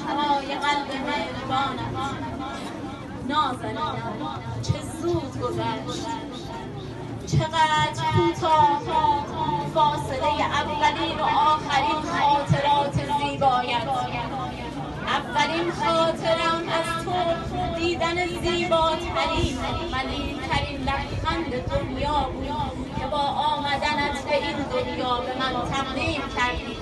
های قلب مهربانت. نازنینم چه زود گذشت، چقدر کوتاه فاصله اولین و آخرین خاطرات زیبایت. اولین خاطرم از تو دیدن زیباترین ملیح‌ترین لبخند دنیا بود که با آمدنت به این دنیا به من تقدیم کردی.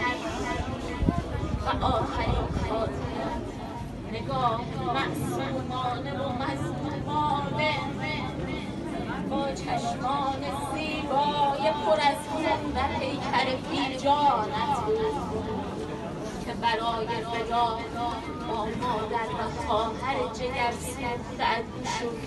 و آخرین خاطرم نگاه معصومانه و مظلومانه با چشمان زیبای پر از خون و پیکر بیجانت بود که برای فدا با مادر و خواهر جگرسوزت‌ات شد.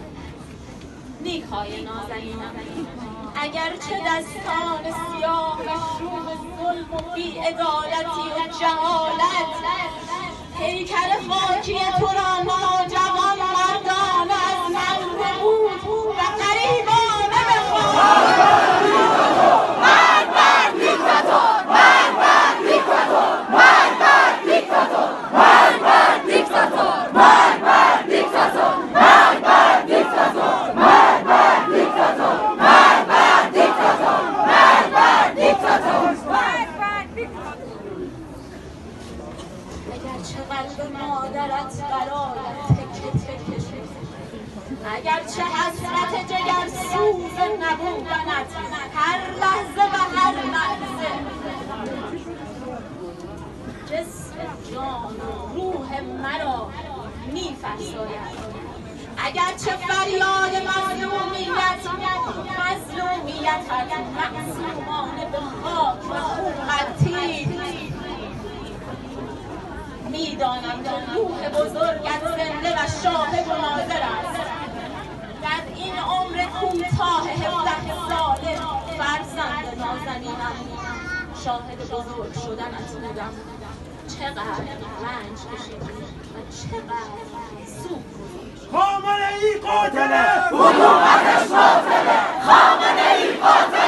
نیکای نازنینم، اگرچه دستان سیاه و شوم ظلم و بی‌عدالتی و جهالت پیکر خاکی تو را ناجوان مردانه از من بود و غریبانه بخواهد. اگرچه حسرت جگر سوز نبودنت هر لحظه و هر لحظه جسم جان و روح مرا می‌فرساید، اگرچه فریاد مظلومیت معصومانه به خاک و خون غلتید، میدانم که روح بزرگت زنده و شاهد و ناظر است. در این عمر کوتاه 17 ساله فرزند نازنینم شاهد بزرگ شدنت بودم. چقدر رنج کشیدی و چقدر سوگ خامنه‌ای قاتله، حکومتش قاتله، خامنه‌ای قاتله.